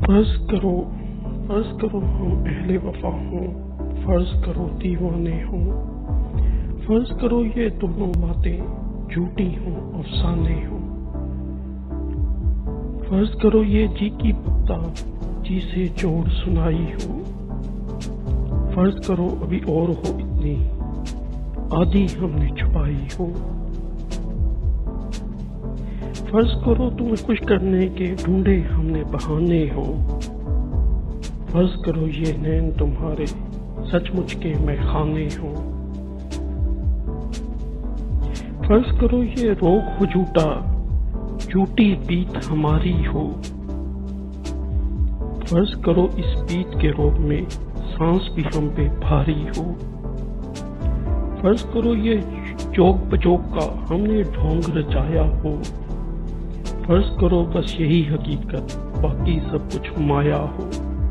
फर्ज करो हम अहले वफा हों, फर्ज करो दीवाने हों, फर्ज करो ये दोनों बातें झूठी हों, अफसाने हों। फर्ज करो ये जी की पत्ता जी से जोड़ सुनाई हो, फर्ज करो अभी और हो इतनी आधी हमने छुपाई हो। फर्ज करो तुम्हें खुश करने के ढूंढे हमने बहाने हो, फर्ज करो ये नैन तुम्हारे सचमुच के मैखाने हो। फर्ज करो ये रोग हो झूठा, झूठी बीत हमारी हो, फर्ज करो इस बीत के रोग में सांस भी हम पे भारी हो। फर्ज करो ये जोग बजोग का हमने ढोंग रचाया हो, फर्ज करो बस यही हकीकत बाकी सब कुछ माया हो।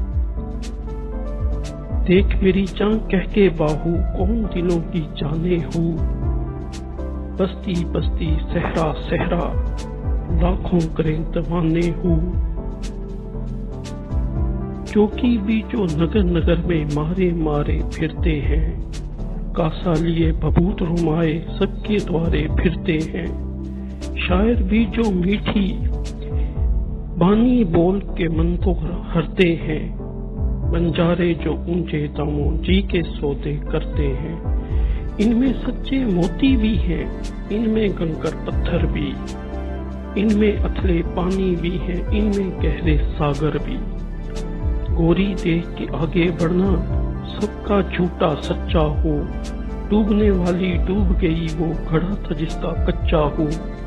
देख मेरी जान कह के बाहू कौन दिलों की जाने हो, बस्ती बस्ती सहरा सहरा लाखों करें दीवाने हो। चौकी भी जो नगर नगर में मारे मारे फिरते हैं, कासा लिए बबूत रुमाए सबके द्वारे फिरते हैं। शायर भी जो मीठी बानी बोल के मन को हरते हैं, बंजारे जो ऊंचे दामों जी के सौदे करते हैं। इनमें सच्चे मोती भी हैं, इनमें कंकर पत्थर भी, इनमें अथले पानी भी हैं, इनमें गहरे सागर भी। गोरी देख के आगे बढ़ना सबका झूठा सच्चा हो, डूबने वाली डूब गई वो घड़ा था जिसका कच्चा हो।